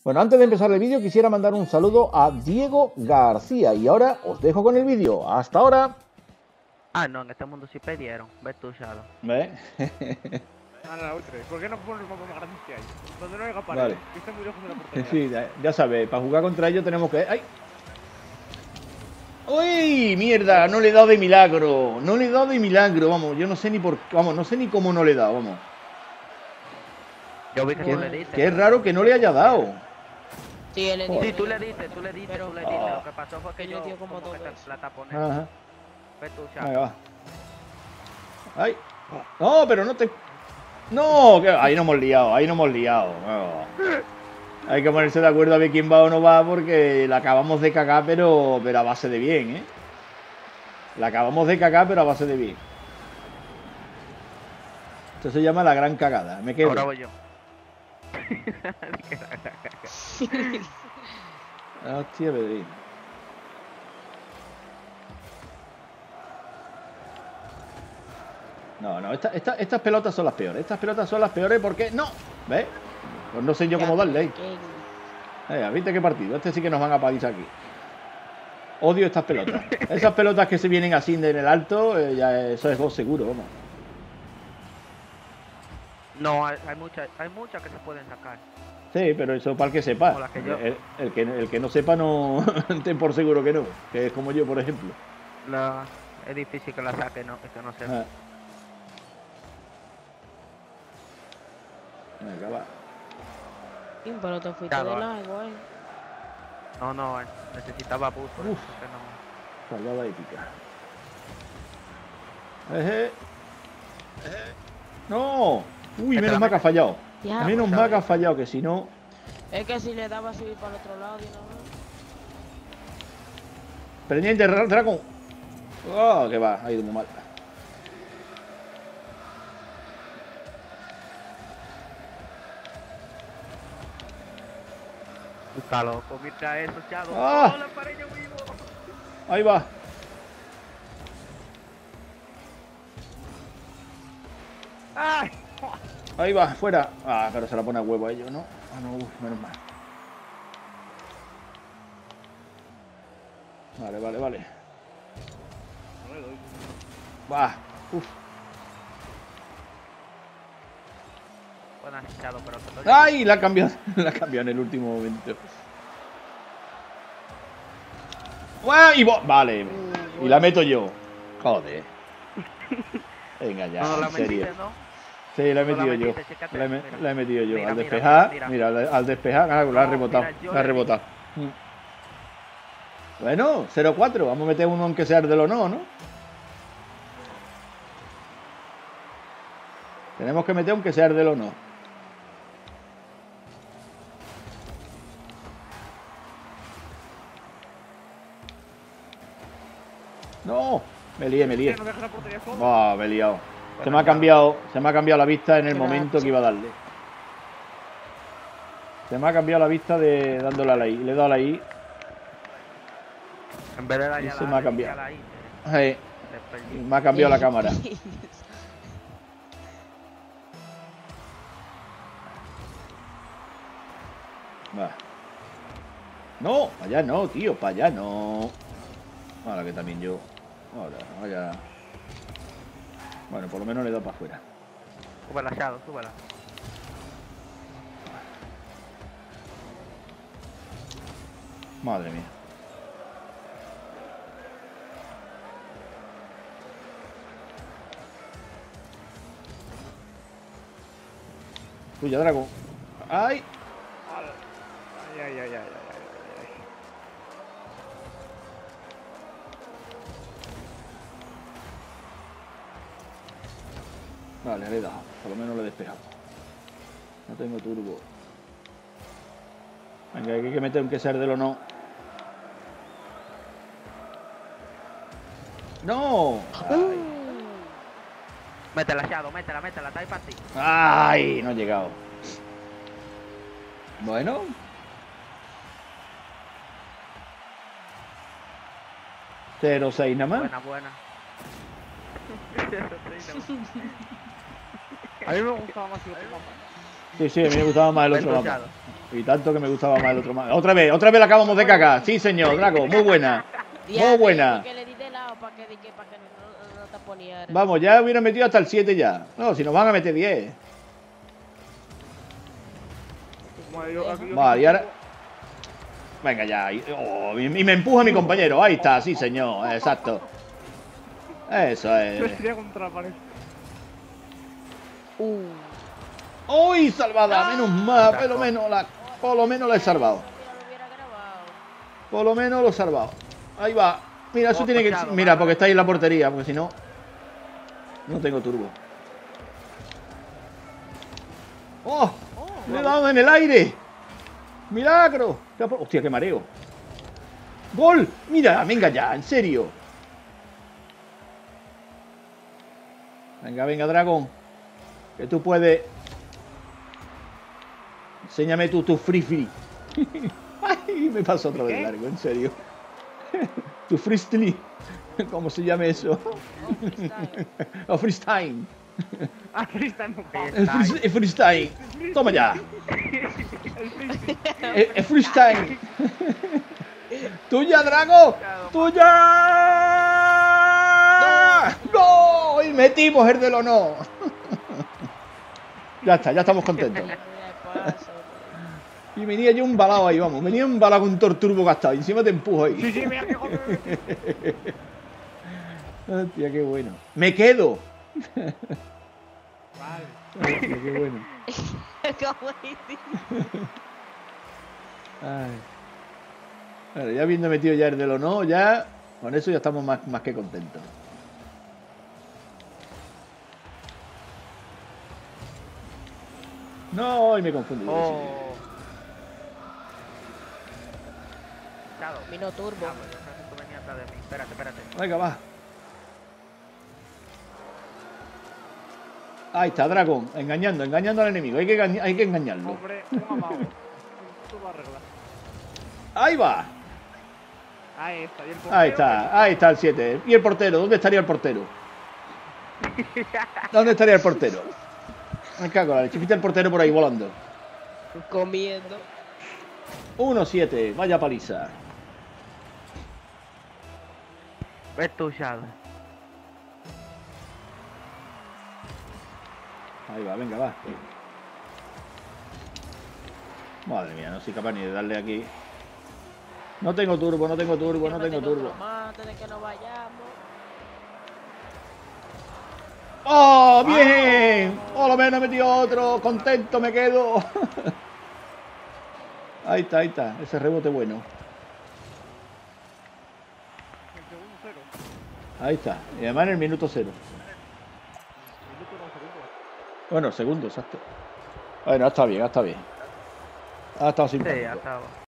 Bueno, antes de empezar el vídeo quisiera mandar un saludo a Diego García y ahora os dejo con el vídeo. ¡Hasta ahora! Ah, no, en este mundo sí perdieron. Ves tú, Shadow. ¿Ves? La ultra. ¿Por qué no pones más grandes que hay? Donde no haya pared. Vale. Que está muy lejos de la portería. Sí, ya sabéis, para jugar contra ellos tenemos que... ¡Ay! ¡Uy! ¡Mierda! No le he dado de milagro. No le he dado de milagro, vamos. Yo no sé ni por... Vamos, no sé ni cómo no le he dado, vamos. Yo vi que tú le diste. Que es raro que no le haya dado. Sí, él le dio. Sí, tú le diste. Pero- Lo que pasó fue que Él le yo dio como como que dos te veces. la taponé. Ajá. Ves tú, Ahí Shadow. va. ¡Ay! No, pero no te... No, que ahí no hemos liado, ahí no hemos liado. No. Hay que ponerse de acuerdo a ver quién va o no va porque la acabamos de cagar, pero a base de bien, ¿eh? La acabamos de cagar, pero a base de bien. Esto se llama la gran cagada. Me quedo. Ahora voy yo. Hostia, Pedrín. No, estas pelotas son las peores. Estas pelotas son las peores porque... ¡No! ¿Ves? Pues no sé yo cómo darle ahí. ¿Viste qué partido? Este sí que nos van a palizar aquí. Odio estas pelotas. Esas pelotas que se vienen así en el alto, ya eso es gol seguro, vamos. No, hay muchas que se pueden sacar. Sí, pero eso para el que sepa. Como la que yo. El que no sepa no ten por seguro que no. Que es como yo, por ejemplo. Es difícil que la saque, no, que no sepa. Ah. Venga, va. Pero te fuiste Claro, de largo, No, necesitaba boost. Por Uf. eso que no. Salvada épica. ¡No! Uy, menos mal que ha fallado. Ya, Menos mal que ha fallado, que si no... Es que si le daba a subir para el otro lado y no. Pendiente, Dragon. ¡Oh, que va! Ha ido muy mal. Está loco, mira eso, Shadow. ¡Ah! ¡Oh, la pared yo vivo! Ahí va. ¡Ay! Ahí va, fuera. Ah, pero se la pone a huevo a ellos, ¿no? Ah, no, menos mal. Vale. No le doy. Va. Uf. Bueno, Shadow, pero te doy. ¡Ay! La ha cambiado. La ha cambiado en el último momento. ¡Guau! Vale. Y la meto yo. Joder. Venga ya, No, la en serio. metiste, ¿no? Sí, la he No la metido yo. metiste, chécate, La mira. he metido yo. Mira, Al mira, despejar, mira. al despejar, la ha No, rebotado. mira, yo La ha le rebotado. Bueno, 0-4. Vamos a meter uno aunque sea del o no, ¿no? Tenemos que meter aunque sea del o no. No, me lié. No dejas la portería sola. Buah, me he liado. Se me ha cambiado la vista en el momento que iba a darle. Se me ha cambiado la vista de dándole a la I. Le he dado a la I. En vez de darle Y a se la me ha A, cambiado. a la I, Hey, te perdí. me ha cambiado la cámara. Va. No, para allá no, tío, para allá no. Ahora que también yo. Ahora, vaya. Bueno, por lo menos le he dado para afuera. Súbela, Shadow, súbela. Madre mía. Tuya, Drago. ¡Ay! Ay. Vale, le he dado. Por lo menos le he despejado. No tengo turbo. Venga, hay que meter un que ser del o no. ¡No! Métela, Shadow, métela, está ahí para ti. ¡Ay! No he llegado. Bueno. Cero 6 nada más. Buena. A mí me gustaba más que otro mapa. Sí, sí, a mí me gustaba más el otro mapa. Ventuchado. Y tanto que me gustaba más el otro mapa. Otra vez la acabamos de cagar. Sí, señor, Draco, muy buena. Muy buena. Porque le di de lado para que no te ponía. Vamos, ya hubiera metido hasta el 7 ya. No, si nos van a meter 10. Bueno, aquí yo Vale, y tengo- ahora... Venga ya. Oh, y me empuja mi compañero. Ahí está, sí, señor. Exacto. Eso Yo es. estoy contra la pared. ¡Uy, salvada! Menos mal, por lo menos la he salvado. Mira, lo hubiera grabado. Por lo menos lo he salvado. Ahí va. Mira, eso Oh, tiene que... Machado, Mira, vale. porque está ahí en la portería, porque si no... No tengo turbo. ¡Oh! ¡Le he dado en el aire! ¡Milagro! ¡Hostia, qué mareo! ¡Gol! Mira, venga ya, en serio. Venga, venga, dragón. Que tú puedes. Enséñame tu free free. Ay, me pasó otra vez ¿Qué? largo, en serio. Tu freestyle. ¿Cómo se llama eso? O freestyle. Ah, freestyle no pasa. El freestyle. Toma ya. El freestyle. El freestyle. ¡Tuya, Drago! ¡Tuya! ¡Gol! Y metimos el del honor. Ya está, ya estamos contentos. Y venía yo un balao ahí, vamos. Venía un balao con todo turbo gastado. Y encima te empujo ahí. Sí, sí, mira que joder. Hostia, qué bueno. Me quedo. Vale. Hostia, qué bueno. Ay. Bueno, ya habiendo metido ya el del honor, ya con eso ya estamos más que contentos. No, y me confundí. Oh. Chado. Vino turbo. Ah, pues yo creo que tú venías atrás de mí. Espérate, espérate. Venga, va. Ahí está, Dragón. Engañando al enemigo. Hay que engañarlo. Hombre, un amago. Tú lo arreglas. Ahí va. Ahí está. ¿Y el Ahí está el 7. ¿Y el portero? ¿Dónde estaría el portero? ¿Dónde estaría el portero? Me cago en la leche. Fíjate el portero por ahí volando. Comiendo. 1-7. Vaya paliza. Ventuchado. Ahí va, venga, va. Madre mía, no soy capaz ni de darle aquí. No tengo turbo, no tengo turbo, no tengo turbo. Antes de que nos vayamos. ¡Oh, bien! ¡Oh, lo menos he metido otro! ¡Contento me quedo! Ahí está. Ese rebote bueno. El segundo cero. Ahí está. Y además en el minuto 0. Minuto no, segundo. Bueno, segundo, exacto. Bueno, está bien. Ha estado Sí, simpático. ya estaba.